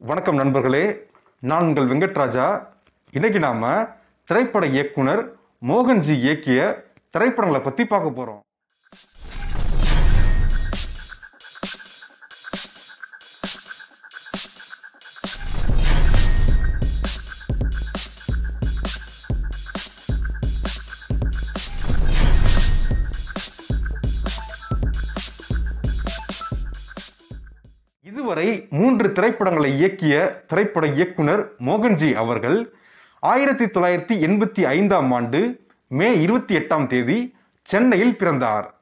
வணக்கம் நண்பர்களே, நான் உங்கள் வெங்கட்ராஜா. இன்னைக்கு நாம திரைப்பட இயக்குனர் மோகன்ஜி இயக்கிய திரைப்படங்களை பத்தி பார்க்க போறோம். இதுவரை 3 திரைப்படங்களை இயக்கிய திரைப்பட இயக்குனர் மோகன்ஜி அவர்கள் 1985 ஆண்டு மே 28 சென்னையில் பிறந்தார்.